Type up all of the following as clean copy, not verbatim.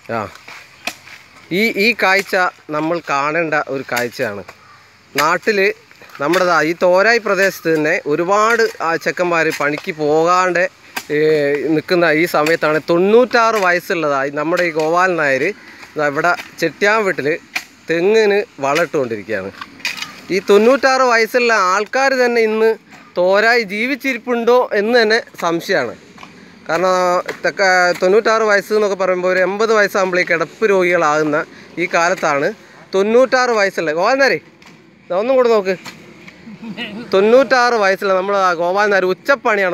ആ ഈ കാഴ്ച നമ്മൾ കാണേണ്ട ഒരു കാഴ്ചയാണ്. നാട്ടിൽ നമ്മുടെ ഈ തോരായി പ്രദേശത്ത് തന്നെ ഒരുപാട് ചെക്കന്മാർ പണിക്ക് പോകാണ്ട് നിൽക്കുന്ന ഈ സമയത്താണ് 96 വയസ്സുള്ളതായി നമ്മുടെ ഈ ഗോപാലൻ നായർ ഇവിടെ ചെട്ടിയാൻ വീട്ടിൽ തെങ്ങിന് വളമിട്ടുകൊണ്ടിരിക്കുകയാണ്. ഈ 96 വയസ്സുള്ള ആൾക്കാർ തന്നെ ഇന്ന് തോരായി ജീവിച്ചിരിപ്പുണ്ടോ എന്ന് തന്നെ സംശയമാണ്. കാരണം 96 വയസ്സ് എന്നൊക്കെ പറയുമ്പോൾ ഒരു 80 വയസ്സാകുമ്പോഴേ കിടപ്പ് രോഗികളാകുന്ന ഈ കാലത്താണ് 96 വയസ്സുള്ള ഗോപാലനാരെ ഒന്നും കൂടെ നോക്ക്. 96 വയസ്സുള്ള നമ്മൾ ഗോപാലനാർ ഉച്ചപ്പണിയാണ്.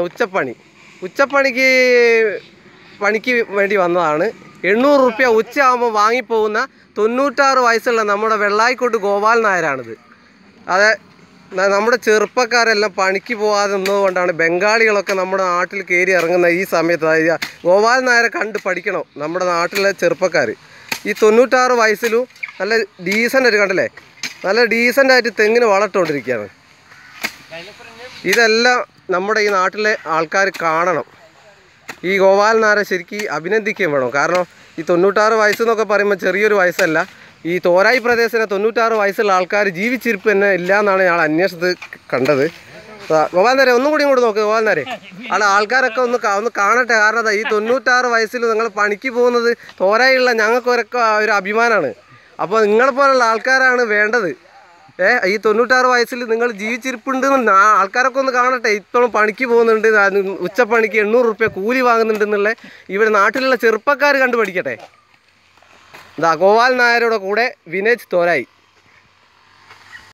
പണിക്ക് വേണ്ടി വന്നതാണ്. 800 റുപ്യ ഉച്ചയാകുമ്പോൾ വാങ്ങിപ്പോകുന്ന 96 വയസ്സുള്ള നമ്മുടെ വെള്ളായിക്കോട്ട് ഗോപാലൻ നായരാണിത്. അതെ, നമ്മുടെ ചെറുപ്പക്കാരെല്ലാം പണിക്ക് പോകാതെ നിന്നതുകൊണ്ടാണ് ബംഗാളികളൊക്കെ നമ്മുടെ നാട്ടിൽ കയറി ഇറങ്ങുന്ന ഈ സമയത്ത് ഗോപാലൻ നായരെ കണ്ട് പഠിക്കണം നമ്മുടെ നാട്ടിലെ ചെറുപ്പക്കാർ. ഈ 96 വയസ്സിലും നല്ല ഡീസൻ്റ് കണ്ടല്ലേ, നല്ല ഡീസൻ്റായിട്ട് തെങ്ങിന് വളമിട്ടുകൊണ്ടിരിക്കുകയാണ്. ഇതെല്ലാം നമ്മുടെ ഈ നാട്ടിലെ ആൾക്കാർ കാണണം. ഈ ഗോപാലൻ നായരെ ശരിക്കും അഭിനന്ദിക്കുകയും വേണം. കാരണം ഈ 96 വയസ്സെന്നൊക്കെ പറയുമ്പോൾ ചെറിയൊരു വയസ്സല്ല. ഈ തോരായി പ്രദേശത്തിന് 96 വയസ്സുള്ള ആൾക്കാർ ജീവിച്ചിരിപ്പ് തന്നെ ഇല്ല എന്നാണ് ഞാൻ അന്വേഷണത്തിൽ കണ്ടത്. ഗോപാലൻ നായരെ ഒന്നും കൂടി ഇങ്ങോട്ട് നോക്ക്. ഗോപാലൻ നായരെ ആൾക്കാരൊക്കെ ഒന്ന് കാണട്ടെ. കാരണം ഈ 96 വയസ്സിൽ നിങ്ങൾ പണിക്ക് പോകുന്നത് തോരായുള്ള ഞങ്ങൾക്കൊരൊക്കെ ഒരു അഭിമാനമാണ്. അപ്പോൾ നിങ്ങളെപ്പോലുള്ള ആൾക്കാരാണ് വേണ്ടത്. ഈ 96 വയസ്സിൽ നിങ്ങൾ ജീവിച്ചിരിപ്പുണ്ടെന്ന് ആൾക്കാരൊക്കെ ഒന്ന് കാണട്ടെ. ഇത്തോളം പണിക്ക് പോകുന്നുണ്ട്, ഉച്ചപ്പണിക്ക് 800 റുപ്യ കൂലി വാങ്ങുന്നുണ്ടെന്നുള്ള ഇവിടെ നാട്ടിലുള്ള ചെറുപ്പക്കാർ കണ്ടു പഠിക്കട്ടെ. ഗോപാലൻ നായരുടെ കൂടെ വിനേജ് തോരായി.